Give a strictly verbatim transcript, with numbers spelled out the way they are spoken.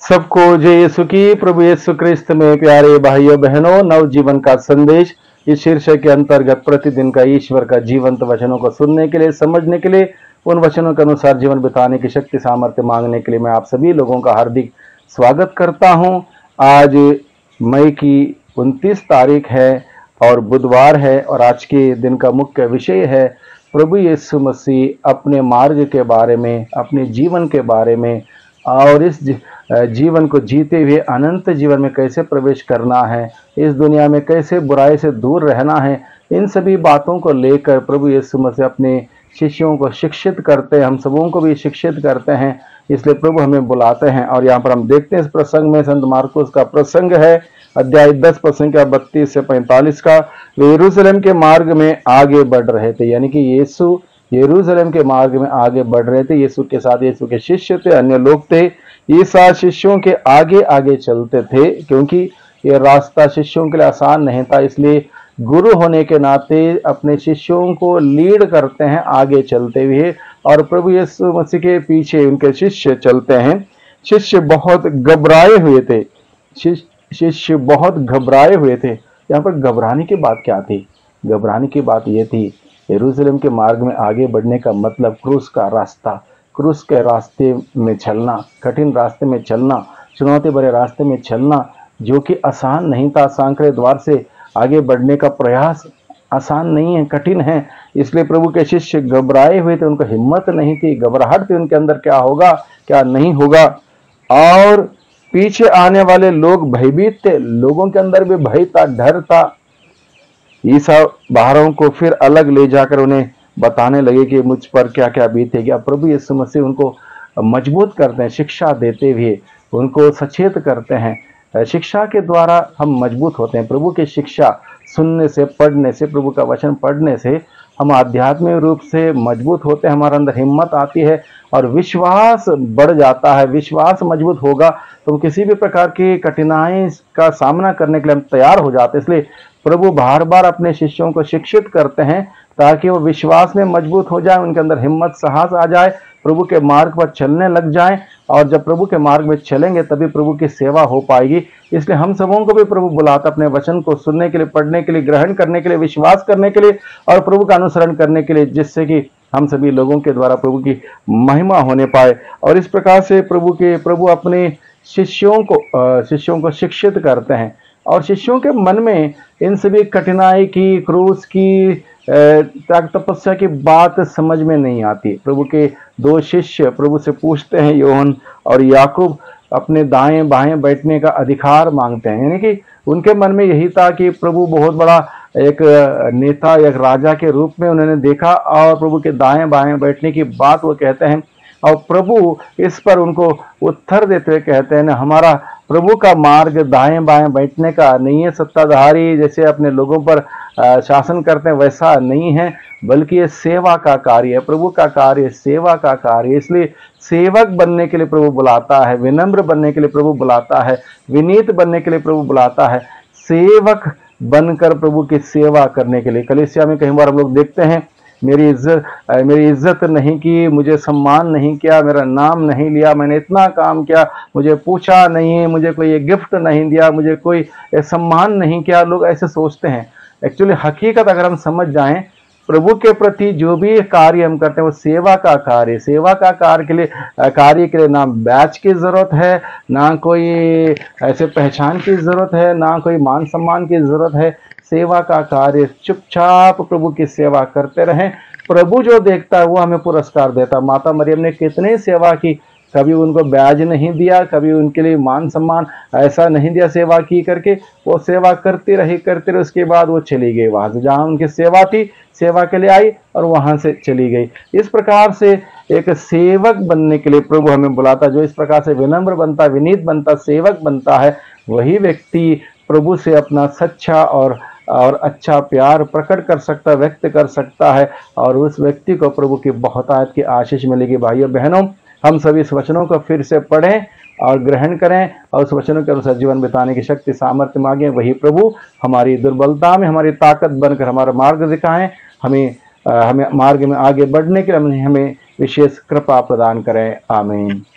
सबको जय यीशु की। प्रभु यीशु क्रिस्त में प्यारे भाइयों बहनों, नव जीवन का संदेश इस शीर्षक के अंतर्गत प्रतिदिन का ईश्वर का जीवंत वचनों को सुनने के लिए, समझने के लिए, उन वचनों के अनुसार जीवन बिताने की शक्ति सामर्थ्य मांगने के लिए मैं आप सभी लोगों का हार्दिक स्वागत करता हूं। आज मई की उनतीस तारीख है और बुधवार है और आज के दिन का मुख्य विषय है प्रभु यीशु मसीह अपने मार्ग के बारे में, अपने जीवन के बारे में और इस जीवन को जीते हुए अनंत जीवन में कैसे प्रवेश करना है, इस दुनिया में कैसे बुराई से दूर रहना है। इन सभी बातों को लेकर प्रभु यीशु मसीह अपने शिष्यों को शिक्षित करते हैं, हम सबों को भी शिक्षित करते हैं। इसलिए प्रभु हमें बुलाते हैं और यहाँ पर हम देखते हैं इस प्रसंग में संत मार्कुस का प्रसंग है, अध्याय दस प्रसंग का बत्तीस से पैंतालीस का। वे यरूशलेम के मार्ग में आगे बढ़ रहे थे, यानी कि यीशु यरूशलेम के मार्ग में आगे बढ़ रहे थे। यीशु के साथ यीशु के शिष्य थे, अन्य लोग थे। ये सात शिष्यों के आगे आगे चलते थे क्योंकि ये रास्ता शिष्यों के लिए आसान नहीं था। इसलिए गुरु होने के नाते अपने शिष्यों को लीड करते हैं आगे चलते हुए, और प्रभु यीशु मसीह के पीछे उनके शिष्य चलते हैं। शिष्य बहुत घबराए हुए थे, शिष्य बहुत घबराए हुए थे। यहाँ पर घबराने की बात क्या थी? घबराने की बात यह थी, यरूशलेम के मार्ग में आगे बढ़ने का मतलब क्रूस का रास्ता, क्रूस के रास्ते में चलना, कठिन रास्ते में चलना, चुनौती भरे रास्ते में चलना, जो कि आसान नहीं था। सांकरे द्वार से आगे बढ़ने का प्रयास आसान नहीं है, कठिन है। इसलिए प्रभु के शिष्य घबराए हुए थे, उनको हिम्मत नहीं थी, घबराहट थी उनके अंदर, क्या होगा क्या नहीं होगा। और पीछे आने वाले लोग भयभीत थे, लोगों के अंदर भी भय था, डर था। ईसा बाहरों को फिर अलग ले जाकर उन्हें बताने लगे कि मुझ पर क्या क्या बीतेगी। अब प्रभु यीशु मसीह उनको मजबूत करते हैं, शिक्षा देते हुए उनको सचेत करते हैं। शिक्षा के द्वारा हम मजबूत होते हैं। प्रभु की शिक्षा सुनने से, पढ़ने से, प्रभु का वचन पढ़ने से हम आध्यात्मिक रूप से मजबूत होते हैं, हमारे अंदर हिम्मत आती है और विश्वास बढ़ जाता है। विश्वास मजबूत होगा तो किसी भी प्रकार की कठिनाई का सामना करने के लिए हम तैयार हो जाते हैं। इसलिए प्रभु बार बार अपने शिष्यों को शिक्षित करते हैं ताकि वो विश्वास में मजबूत हो जाए, उनके अंदर हिम्मत साहस आ जाए, प्रभु के मार्ग पर चलने लग जाएं। और जब प्रभु के मार्ग में चलेंगे तभी प्रभु की सेवा हो पाएगी। इसलिए हम सबों को भी प्रभु बुलाता अपने वचन को सुनने के लिए, पढ़ने के लिए, ग्रहण करने के लिए, विश्वास करने के लिए और प्रभु का अनुसरण करने के लिए, जिससे कि हम सभी लोगों के द्वारा प्रभु की महिमा होने पाए। और इस प्रकार से प्रभु के प्रभु अपने शिष्यों को शिष्यों को शिक्षित करते हैं और शिष्यों के मन में इन सभी कठिनाई की, क्रूस की, त्याग तपस्या की बात समझ में नहीं आती। प्रभु के दो शिष्य प्रभु से पूछते हैं, योहन और याकूब, अपने दाएं बाएं बैठने का अधिकार मांगते हैं। यानी कि उनके मन में यही था कि प्रभु बहुत बड़ा एक नेता, एक राजा के रूप में उन्होंने देखा और प्रभु के दाएं बाएं बैठने की बात वो कहते हैं। और प्रभु इस पर उनको उत्तर देते हुए कहते हैं, ना, हमारा प्रभु का मार्ग दाएं बाएं बैठने का नहीं है, सत्ताधारी जैसे अपने लोगों पर शासन करते हैं वैसा नहीं है, बल्कि ये सेवा का कार्य है, प्रभु का कार्य, सेवा का कार्य। इसलिए सेवक बनने के लिए प्रभु बुलाता है, विनम्र बनने के लिए प्रभु बुलाता है, विनीत बनने के लिए प्रभु बुलाता है, सेवक बनकर प्रभु की सेवा करने के लिए। कलीसिया में कई बार हम लोग देखते हैं, मेरी इज्जत मेरी इज्जत नहीं की, मुझे सम्मान नहीं किया, मेरा नाम नहीं लिया, मैंने इतना काम किया, मुझे पूछा नहीं, मुझे कोई ये गिफ्ट नहीं दिया, मुझे कोई सम्मान नहीं किया। लोग ऐसे सोचते हैं। एक्चुअली हकीकत अगर हम समझ जाएं, प्रभु के प्रति जो भी कार्य हम करते हैं वो सेवा का कार्य। सेवा का कार्य के लिए कार्य के लिए ना बैच की जरूरत है, ना कोई ऐसे पहचान की जरूरत है, ना कोई मान सम्मान की जरूरत है। सेवा का कार्य, चुपचाप प्रभु की सेवा करते रहें। प्रभु जो देखता है वो हमें पुरस्कार देता। माता मरियम ने कितनी सेवा की, कभी उनको ब्याज नहीं दिया, कभी उनके लिए मान सम्मान ऐसा नहीं दिया सेवा की करके। वो सेवा करती रही करती रही उसके बाद वो चली गई वहां से, जहाँ उनकी सेवा थी, सेवा के लिए आई और वहां से चली गई। इस प्रकार से एक सेवक बनने के लिए प्रभु हमें बुलाता। जो इस प्रकार से विनम्र बनता, विनीत बनता, सेवक बनता है, वही व्यक्ति प्रभु से अपना सच्चा और और अच्छा प्यार प्रकट कर सकता, व्यक्त कर सकता है और उस व्यक्ति को प्रभु की बहुतायत की आशीष मिलेगी। भाइयों बहनों, हम सभी इस वचनों को फिर से पढ़ें और ग्रहण करें और उस वचनों के अनुसार जीवन बिताने की शक्ति सामर्थ्य मांगें। वही प्रभु हमारी दुर्बलता में हमारी ताकत बनकर हमारा मार्ग दिखाएं, हमें हमें मार्ग में आगे बढ़ने के लिए हमें विशेष कृपा प्रदान करें। आमीन।